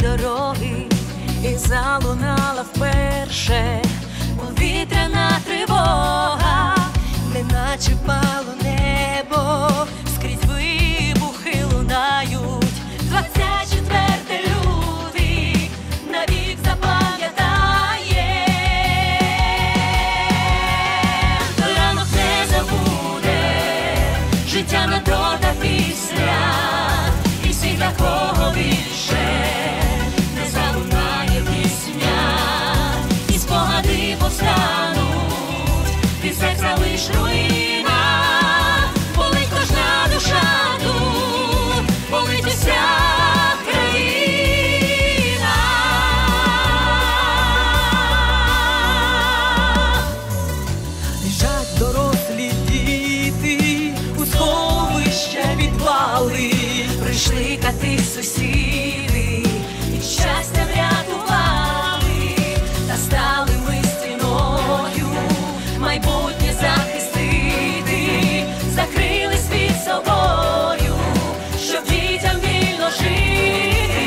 дороги, і залунала вперше повітряна тривога, неначе впало небо, скрізь вибухи лунають. 24 лютий навік запам'ятає, ранок не забуде, життя на то та пісня, і всі для кого більше не залунає пісня, і спогади повстануть, від серця лиш руїна, болить кожна душа тут, болить уся країна. Лежать дорослі діти у сховища підвали, прийшли кати сусіди, і щастя врятували, та стали ми стіною майбутнє захистити, закрили світ собою, щоб дітям вільно жити.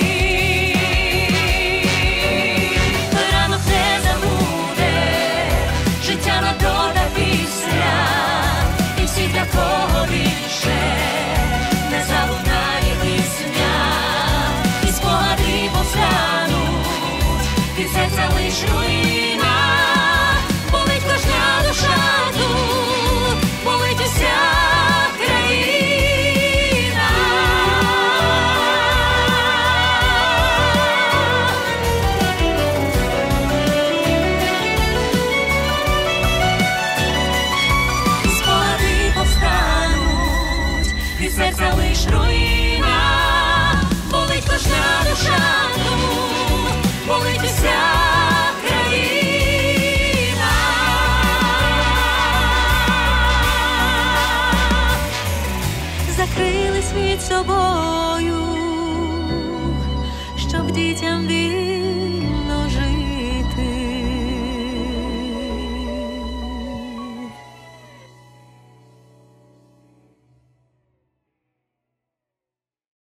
Ранок не забуде, життя на то та пісня, і всі для кого більше не залунає пісня, і спогади повстануть, від серця лиш руїна, болить кожна душа тут, болить уся країна. І спогади повстануть, від серця лиш руїна, болить кожна душа тут.